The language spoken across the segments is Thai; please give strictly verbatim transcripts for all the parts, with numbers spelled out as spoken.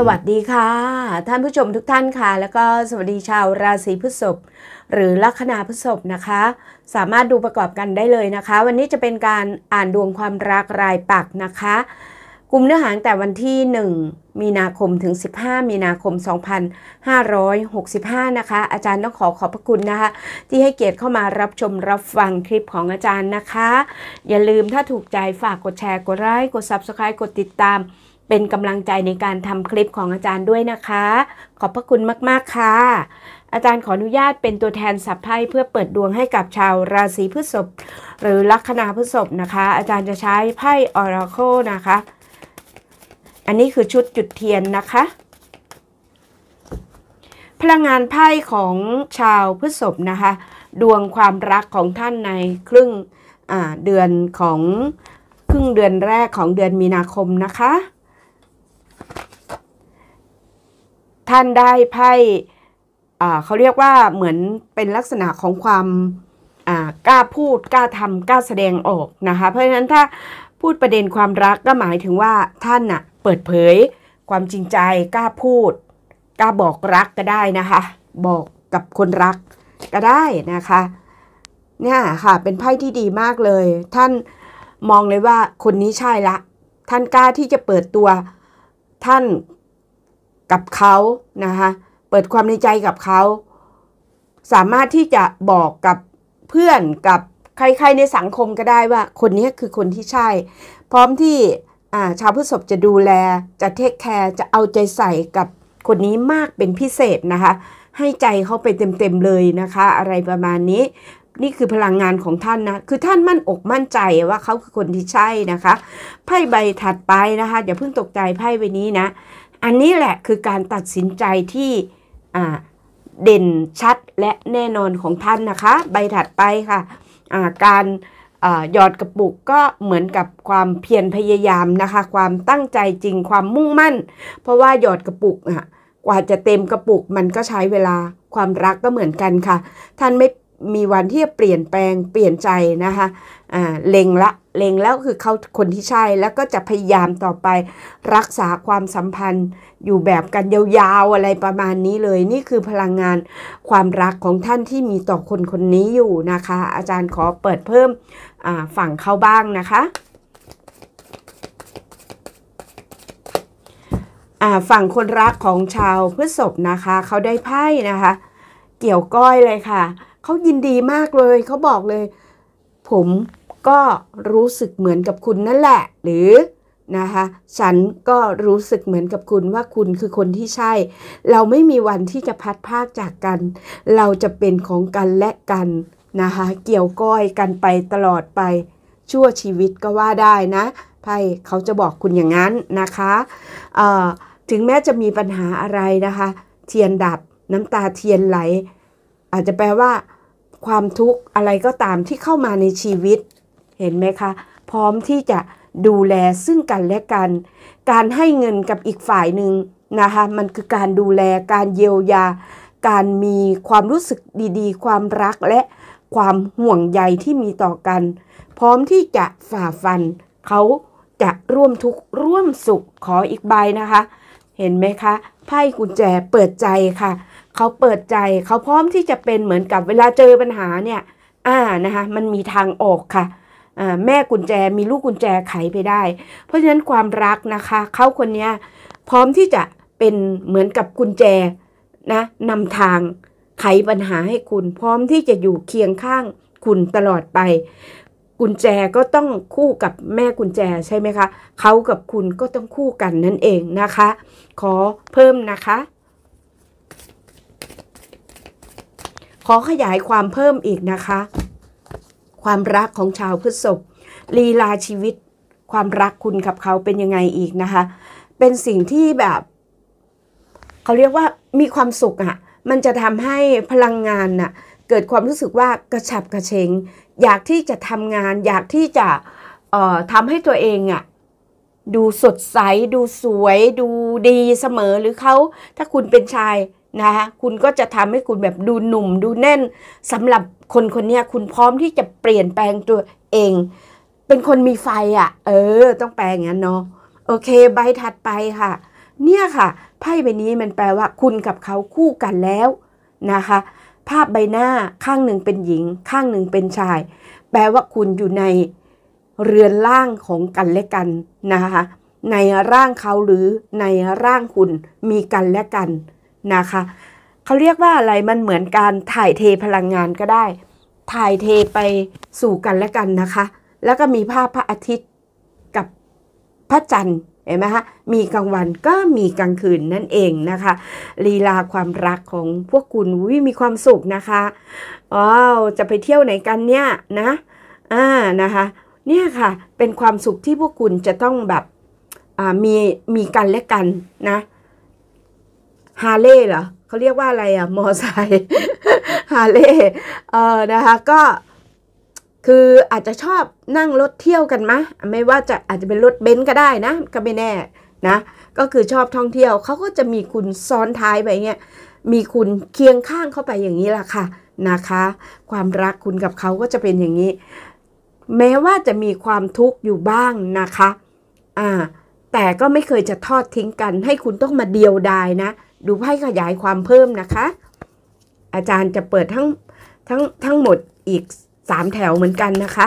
วัสดีค่ะท่านผู้ชมทุกท่านค่ะแล้วก็สวัสดีชาวราศีพฤษภหรือลัคนาพฤษภนะคะสามารถดูประกอบกันได้เลยนะคะวันนี้จะเป็นการอ่านดวงความรักรายปักนะคะกลุ่มเนื้อหาแต่วันที่หนึ่งมีนาคมถึงสิบห้ามีนาคมสองพันห้าร้อยหกสิบห้านะคะอาจารย์ต้องขอขอบพระคุณนะคะที่ให้เกียรติเข้ามารับชมรับฟังคลิปของอาจารย์นะคะอย่าลืมถ้าถูกใจฝากกดแชร์กดไลค์กด ซับสไครบ์ กดติดตามเป็นกำลังใจในการทำคลิปของอาจารย์ด้วยนะคะขอบพระคุณมากๆค่ะอาจารย์ขออนุญาตเป็นตัวแทนสับไพ่เพื่อเปิดดวงให้กับชาวราศีพฤษภหรือลัคนาพฤษภนะคะอาจารย์จะใช้ไพ่ออราโคลนะคะอันนี้คือชุดจุดเทียนนะคะพลังงานไพ่ของชาวพฤษภนะคะดวงความรักของท่านในครึ่งเดือนของครึ่งเดือนแรกของเดือนมีนาคมนะคะท่านได้ไพ่เขาเรียกว่าเหมือนเป็นลักษณะของความกล้าพูดกล้าทำกล้าแสดงออกนะคะเพราะฉะนั้นถ้าพูดประเด็นความรักก็หมายถึงว่าท่านน่ะเปิดเผยความจริงใจกล้าพูดกล้าบอกรักก็ได้นะคะบอกกับคนรักก็ได้นะคะเนี่ยค่ะเป็นไพ่ที่ดีมากเลยท่านมองเลยว่าคนนี้ใช่ละท่านกล้าที่จะเปิดตัวท่านกับเขานะคะเปิดความในใจกับเขาสามารถที่จะบอกกับเพื่อนกับใครๆในสังคมก็ได้ว่าคนนี้คือคนที่ใช่พร้อมที่ชาวพฤษภจะดูแลจะเทคแคร์จะเอาใจใส่กับคนนี้มากเป็นพิเศษนะคะให้ใจเขาไปเต็มๆเลยนะคะอะไรประมาณนี้นี่คือพลังงานของท่านนะคือท่านมั่นอกมั่นใจว่าเขาคือคนที่ใช่นะคะไพ่ใบถัดไปนะคะอย่าเพิ่งตกใจไพ่ใบนี้นะอันนี้แหละคือการตัดสินใจที่เด่นชัดและแน่นอนของท่านนะคะใบถัดไปค่ะการหยอดกระปุกก็เหมือนกับความเพียรพยายามนะคะความตั้งใจจริงความมุ่งมั่นเพราะว่าหยอดกระปุกอ่ะกว่าจะเต็มกระปุกมันก็ใช้เวลาความรักก็เหมือนกันค่ะท่านไม่มีวันที่จะเปลี่ยนแปลงเปลี่ยนใจนะคะอ่าเล็งละเล็งแล้วคือเขาคนที่ใช่แล้วก็จะพยายามต่อไปรักษาความสัมพันธ์อยู่แบบกันยาวๆอะไรประมาณนี้เลยนี่คือพลังงานความรักของท่านที่มีต่อคนคนนี้อยู่นะคะอาจารย์ขอเปิดเพิ่มฝั่งเขาบ้างนะคะฝั่งคนรักของชาวพฤษภนะคะเขาได้ไพ่นะคะเกี่ยวก้อยเลยค่ะเขายินดีมากเลยเขาบอกเลยผมก็รู้สึกเหมือนกับคุณนั่นแหละหรือนะคะฉันก็รู้สึกเหมือนกับคุณว่าคุณคือคนที่ใช่เราไม่มีวันที่จะพัดพรากจากกันเราจะเป็นของกันและกันนะคะเกี่ยวก้อยกันไปตลอดไปชั่วชีวิตก็ว่าได้นะไพ่เขาจะบอกคุณอย่างนั้นนะคะเอ่อถึงแม้จะมีปัญหาอะไรนะคะเทียนดับน้ำตาเทียนไหลอาจจะแปลว่าความทุกข์อะไรก็ตามที่เข้ามาในชีวิตเห็นไหมคะพร้อมที่จะดูแลซึ่งกันและกันการให้เงินกับอีกฝ่ายหนึ่งนะคะมันคือการดูแลการเยียวยาการมีความรู้สึกดีๆความรักและความห่วงใยที่มีต่อกันพร้อมที่จะฝ่าฟันเขาจะร่วมทุกข์ร่วมสุขขออีกใบนะคะเห็นไหมคะไพ่กุญแจเปิดใจค่ะเขาเปิดใจเขาพร้อมที่จะเป็นเหมือนกับเวลาเจอปัญหาเนี่ยอ่านะคะมันมีทางออกค่ะอ่าแม่กุญแจมีลูกกุญแจไขไปได้เพราะฉะนั้นความรักนะคะเขาคนนี้พร้อมที่จะเป็นเหมือนกับกุญแจนะนำทางไขปัญหาให้คุณพร้อมที่จะอยู่เคียงข้างคุณตลอดไปกุญแจก็ต้องคู่กับแม่กุญแจใช่ไหมคะเขากับคุณก็ต้องคู่กันนั่นเองนะคะขอเพิ่มนะคะขอขยายความเพิ่มอีกนะคะความรักของชาวพฤษภลีลาชีวิตความรักคุณกับเขาเป็นยังไงอีกนะคะเป็นสิ่งที่แบบเขาเรียกว่ามีความสุขอ่ะมันจะทำให้พลังงานน่ะเกิดความรู้สึกว่ากระฉับกระเฉงอยากที่จะทำงานอยากที่จะเอ่อทำให้ตัวเองอ่ะดูสดใสดูสวยดูดีเสมอหรือเขาถ้าคุณเป็นชายนะคะคุณก็จะทำให้คุณแบบดูหนุ่มดูแน่นสำหรับคนคนนี้คุณพร้อมที่จะเปลี่ยนแปลงตัวเองเป็นคนมีไฟอ่ะเออต้องแปลงอย่างนั้นเนาะโอเคใบถัดไปค่ะเนี่ยค่ะไพ่ใบนี้มันแปลว่าคุณกับเขาคู่กันแล้วนะคะภาพใบหน้าข้างหนึ่งเป็นหญิงข้างหนึ่งเป็นชายแปลว่าคุณอยู่ในเรือนร่างของกันและกันนะคะในร่างเขาหรือในร่างคุณมีกันและกันนะคะเขาเรียกว่าอะไรมันเหมือนการถ่ายเทพลังงานก็ได้ถ่ายเทไปสู่กันและกันนะคะแล้วก็มีภาพพระอาทิตย์กับพระจันทร์เห็นไหมคะมีกลางวันก็มีกลางคืนนั่นเองนะคะลีลาความรักของพวกคุณวิมีความสุขนะคะว้าวจะไปเที่ยวไหนกันเนี่ยนะอ่านะคะเนี่ยค่ะเป็นความสุขที่พวกคุณจะต้องแบบอ่ามีมีกันและกันนะฮาร์เลย์เหรอเขาเรียกว่าอะไรอะมอไซค์ฮาร์เลย์เออนะคะก็คืออาจจะชอบนั่งรถเที่ยวกันมะไม่ว่าจะอาจจะเป็นรถเบนซ์ก็ได้นะก็ไม่แน่นะก็คือชอบท่องเที่ยวเขาก็จะมีคุณซ้อนท้ายไปเงี้ยมีคุณเคียงข้างเข้าไปอย่างนี้แหละค่ะนะคะความรักคุณกับเขาก็จะเป็นอย่างนี้แม้ว่าจะมีความทุกข์อยู่บ้างนะคะอ่าแต่ก็ไม่เคยจะทอดทิ้งกันให้คุณต้องมาเดียวดายนะดูไพ่ขยายความเพิ่มนะคะอาจารย์จะเปิดทั้งทั้งทั้งหมดอีกสามแถวเหมือนกันนะคะ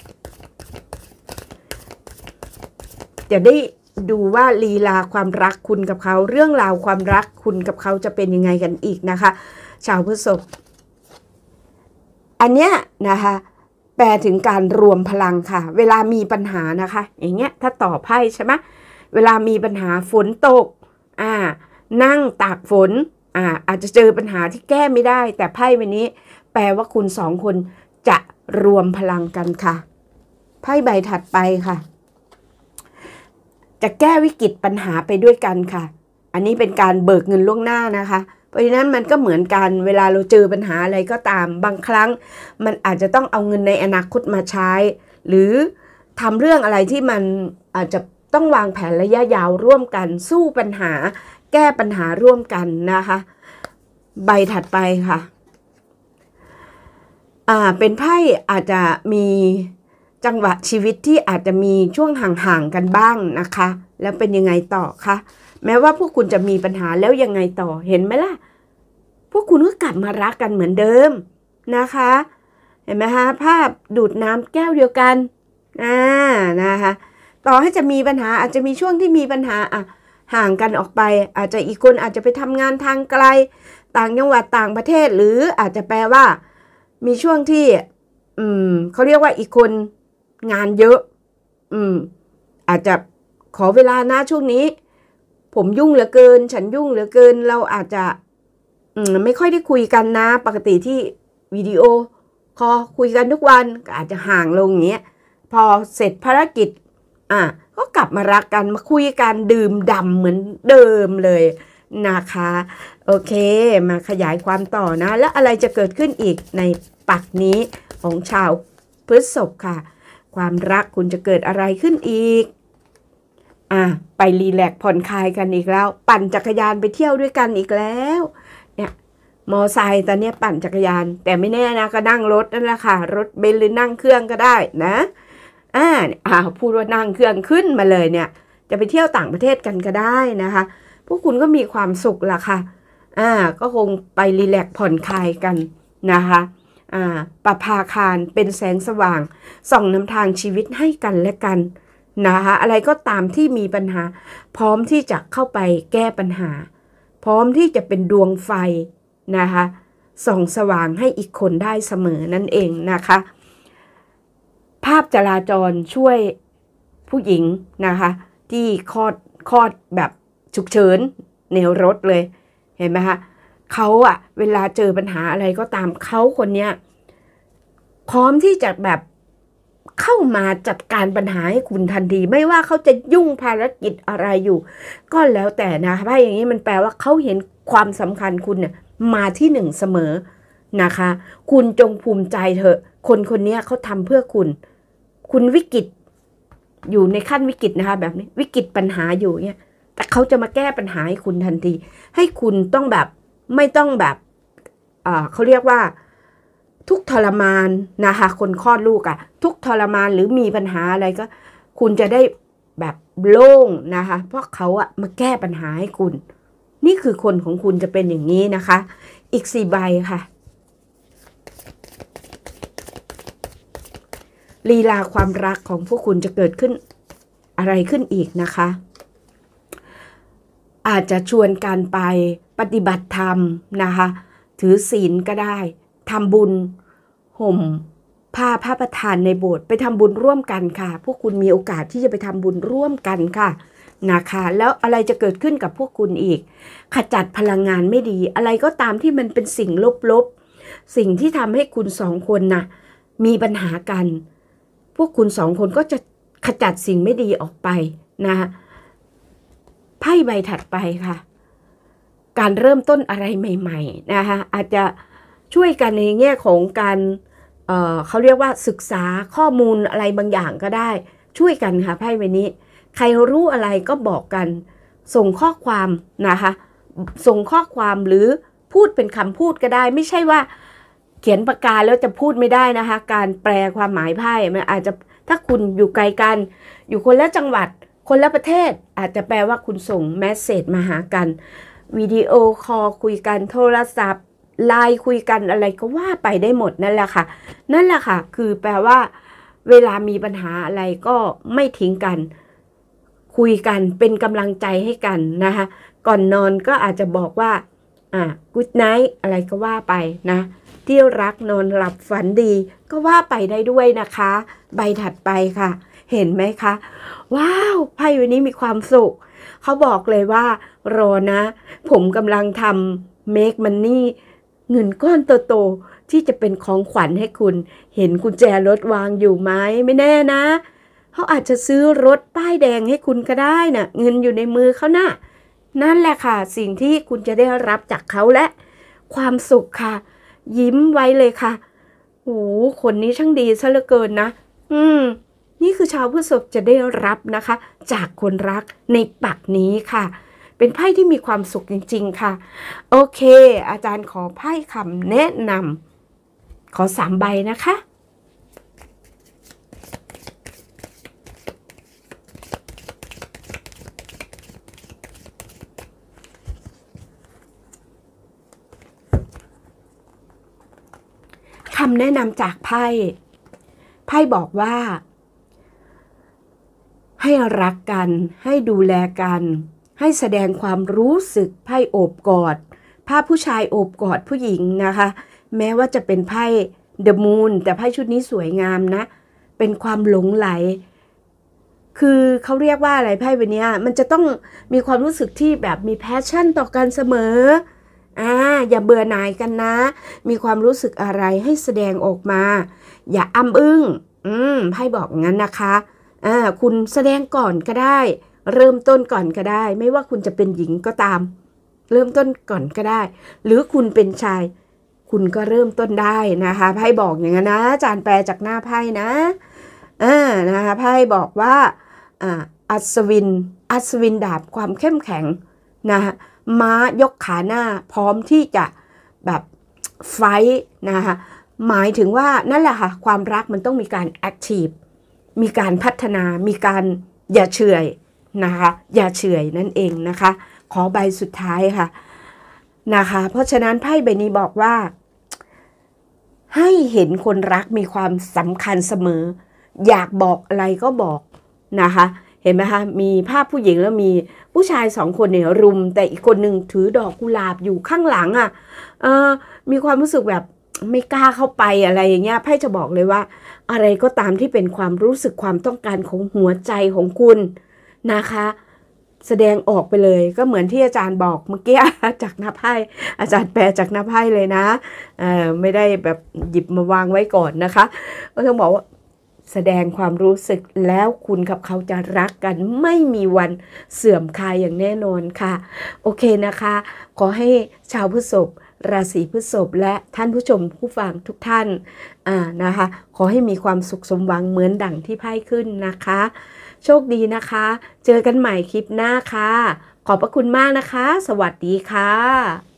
จะได้ดูว่าลีลาความรักคุณกับเขาเรื่องราวความรักคุณกับเขาจะเป็นยังไงกันอีกนะคะชาวพฤษภอันเนี้ยนะคะแปลถึงการรวมพลังค่ะเวลามีปัญหานะคะอย่างเงี้ยถ้าต่อไพ่ใช่ไหมเวลามีปัญหาฝนตกอ่านั่งตากฝนอ่าอาจจะเจอปัญหาที่แก้ไม่ได้แต่ไพ่ใบนี้แปลว่าคุณสองคนจะรวมพลังกันค่ะไพ่ใบถัดไปค่ะจะแก้วิกฤตปัญหาไปด้วยกันค่ะอันนี้เป็นการเบิกเงินล่วงหน้านะคะเพราะฉะนั้นมันก็เหมือนกันเวลาเราเจอปัญหาอะไรก็ตามบางครั้งมันอาจจะต้องเอาเงินในอนาคตมาใช้หรือทำเรื่องอะไรที่มันอาจจะต้องวางแผนระยะยาวร่วมกันสู้ปัญหาแก้ปัญหาร่วมกันนะคะใบถัดไปค่ะอ่าเป็นไพ่อาจจะมีจังหวะชีวิตที่อาจจะมีช่วงห่างๆกันบ้างนะคะแล้วเป็นยังไงต่อคะแม้ว่าพวกคุณจะมีปัญหาแล้วยังไงต่อเห็นไหมล่ะพวกคุณก็กลับมารักกันเหมือนเดิมนะคะเห็นไหมคะภาพดูดน้ำแก้วเดียวกันอ่านะคะต่อให้จะมีปัญหาอาจจะมีช่วงที่มีปัญหาอ่ะห่างกันออกไปอาจจะอีกคนอาจจะไปทำงานทางไกลต่างจังหวัดต่างประเทศหรืออาจจะแปลว่ามีช่วงที่อืมเขาเรียกว่าอีกคนงานเยอะอืมอาจจะขอเวลานะช่วงนี้ผมยุ่งเหลือเกินฉันยุ่งเหลือเกินเราอาจจะอืมไม่ค่อยได้คุยกันนะปกติที่วิดีโอคอลคุยกันทุกวันก็อาจจะห่างลงอย่างเงี้ยพอเสร็จภารกิจอ่ะก็กลับมารักกันมาคุยกันดื่มด่ำเหมือนเดิมเลยนะคะโอเคมาขยายความต่อนะแล้วอะไรจะเกิดขึ้นอีกในปักนี้ของชาวพฤษภค่ะความรักคุณจะเกิดอะไรขึ้นอีกอ่ะไปรีแลกซ์ผ่อนคลายกันอีกแล้วปั่นจักรยานไปเที่ยวด้วยกันอีกแล้วเนี่ยมอไซค์ตอนนี้ปั่นจักรยานแต่ไม่แน่นะก็นั่งรถนั่นแหละค่ะรถเบนซ์หรือนั่งเครื่องก็ได้นะอ่าอ่าพูดว่านั่งเครื่องขึ้นมาเลยเนี่ยจะไปเที่ยวต่างประเทศกันก็ได้นะคะพวกคุณก็มีความสุขล่ะค่ะอ่าก็คงไปรีแลกซ์ผ่อนคลายกันนะคะอ่าประภาคารเป็นแสงสว่างส่องนำทางชีวิตให้กันและกันนะคะอะไรก็ตามที่มีปัญหาพร้อมที่จะเข้าไปแก้ปัญหาพร้อมที่จะเป็นดวงไฟนะคะส่องสว่างให้อีกคนได้เสมอนั่นเองนะคะภาพจราจรช่วยผู้หญิงนะคะที่คลอดคลอดแบบฉุกเฉินในรถเลยเห็นไหมคะเขาอะเวลาเจอปัญหาอะไรก็ตามเขาคนเนี้ยพร้อมที่จะแบบเข้ามาจัดการปัญหาให้คุณทันทีไม่ว่าเขาจะยุ่งภารกิจอะไรอยู่ก็แล้วแต่นะไพ่อย่างนี้มันแปลว่าเขาเห็นความสำคัญคุณเนี่ยมาที่หนึ่งเสมอนะคะคุณจงภูมิใจเถอะคนคนนี้เขาทำเพื่อคุณคุณวิกฤตอยู่ในขั้นวิกฤตนะคะแบบนี้วิกฤตปัญหาอยู่เนี่ยแต่เขาจะมาแก้ปัญหาให้คุณทันทีให้คุณต้องแบบไม่ต้องแบบอ่าเขาเรียกว่าทุกทรมานนะคะคนคลอดลูกอะทุกทรมานหรือมีปัญหาอะไรก็คุณจะได้แบบโล่งนะคะเพราะเขาอะมาแก้ปัญหาให้คุณนี่คือคนของคุณจะเป็นอย่างนี้นะคะอีกสี่ใบค่ะลีลาความรักของพวกคุณจะเกิดขึ้นอะไรขึ้นอีกนะคะอาจจะชวนกันไปปฏิบัติธรรมนะคะถือศีลก็ได้ทำบุญห่มผ้าพระประธานในโบสถ์ไปทำบุญร่วมกันค่ะพวกคุณมีโอกาสที่จะไปทำบุญร่วมกันค่ะนะคะแล้วอะไรจะเกิดขึ้นกับพวกคุณอีกขจัดพลังงานไม่ดีอะไรก็ตามที่มันเป็นสิ่งลบๆสิ่งที่ทำให้คุณสองคนน่ะมีปัญหากันพวกคุณสองคนก็จะขจัดสิ่งไม่ดีออกไปนะคะไพ่ใบถัดไปค่ะการเริ่มต้นอะไรใหม่ๆนะคะอาจจะช่วยกันในแง่ของการเอ่อเขาเรียกว่าศึกษาข้อมูลอะไรบางอย่างก็ได้ช่วยกันค่ะไพ่ใบนี้ใครรู้อะไรก็บอกกันส่งข้อความนะคะส่งข้อความหรือพูดเป็นคำพูดก็ได้ไม่ใช่ว่าเขียนปากกาแล้วจะพูดไม่ได้นะคะการแปลความหมายไพ่มันอาจจะถ้าคุณอยู่ไกลกันอยู่คนละจังหวัดคนละประเทศอาจจะแปลว่าคุณส่งเมสเสจมาหากันวิดีโอคอลคุยกันโทรศัพท์ไลน์คุยกันอะไรก็ว่าไปได้หมดนั่นแหละค่ะนั่นแหละค่ะคือแปลว่าเวลามีปัญหาอะไรก็ไม่ทิ้งกันคุยกันเป็นกำลังใจให้กันนะคะก่อนนอนก็อาจจะบอกว่าอ่า good night อะไรก็ว่าไปนะที่รักนอนหลับฝันดีก็ว่าไปได้ด้วยนะคะใบถัดไปค่ะเห็นไหมคะว้าวไพ่วันนี้มีความสุขเขาบอกเลยว่ารอนะผมกำลังทำ make money เงินก้อนโตๆที่จะเป็นของขวัญให้คุณเห็นกุญแจรถวางอยู่ไหมไม่แน่นะเขาอาจจะซื้อรถป้ายแดงให้คุณก็ได้นะเงินอยู่ในมือเขานะนั่นแหละค่ะสิ่งที่คุณจะได้รับจากเขาและความสุขค่ะยิ้มไว้เลยค่ะโอ้คนนี้ช่างดีซะเหลือเกินนะอืมนี่คือชาวพฤษภจะได้รับนะคะจากคนรักในปักนี้ค่ะเป็นไพ่ที่มีความสุขจริงๆค่ะโอเคอาจารย์ขอไพ่คำแนะนำขอสามใบนะคะคำแนะนำจากไพ่ไพ่บอกว่าให้รักกันให้ดูแลกันให้แสดงความรู้สึกไพ่โอบกอดภาพผู้ชายโอบกอดผู้หญิงนะคะแม้ว่าจะเป็นไพ่ The Moon แต่ไพ่ชุดนี้สวยงามนะเป็นความหลงไหลคือเขาเรียกว่าอะไรไพ่ใบนี้มันจะต้องมีความรู้สึกที่แบบมีแพชชั่นต่อกันเสมออ่าอย่าเบื่อหน่ายกันนะมีความรู้สึกอะไรให้แสดงออกมาอย่าอ้ำอึ้งอืมไพ่บอกงั้นนะคะอ่าคุณแสดงก่อนก็ได้เริ่มต้นก่อนก็ได้ไม่ว่าคุณจะเป็นหญิงก็ตามเริ่มต้นก่อนก็ได้หรือคุณเป็นชายคุณก็เริ่มต้นได้นะคะไพ่บอกอย่างนั้นนะอาจารย์แปลจากหน้าไพ่นะอ่านะคะไพ่บอกว่าอ่าอัศวินอัศวินดาบความเข้มแข็งนะคะม้ายกขาหน้าพร้อมที่จะแบบไฟท์นะคะหมายถึงว่านั่นแหละค่ะความรักมันต้องมีการแอคทีฟมีการพัฒนามีการอย่าเฉื่อยนะคะอย่าเฉื่อยนั่นเองนะคะขอใบสุดท้ายค่ะนะคะเพราะฉะนั้นไพ่ใบนี้บอกว่าให้เห็นคนรักมีความสำคัญเสมออยากบอกอะไรก็บอกนะคะเห็นไหมคะมีภาพผู้หญิงแล้วมีผู้ชายสองคนเนี่ยรุมแต่อีกคนหนึ่งถือดอกกุหลาบอยู่ข้างหลังอ่ะเออมีความรู้สึกแบบไม่กล้าเข้าไปอะไรอย่างเงี้ยไพ่จะบอกเลยว่าอะไรก็ตามที่เป็นความรู้สึกความต้องการของหัวใจของคุณนะคะแสดงออกไปเลยก็เหมือนที่อาจารย์บอกเมื่อกี้จากหน้าไพ่อาจารย์แปลจากหน้าไพ่เลยนะเออไม่ได้แบบหยิบมาวางไว้ก่อนนะคะก็ต้องบอกว่าแสดงความรู้สึกแล้วคุณกับเขาจะรักกันไม่มีวันเสื่อมคลายอย่างแน่นอนค่ะโอเคนะคะขอให้ชาวพฤษภราศีพฤษภและท่านผู้ชมผู้ฟังทุกท่านอ่านะคะขอให้มีความสุขสมหวังเหมือนดั่งที่ไพ่ขึ้นนะคะโชคดีนะคะเจอกันใหม่คลิปหน้าค่ะขอบพระคุณมากนะคะสวัสดีค่ะ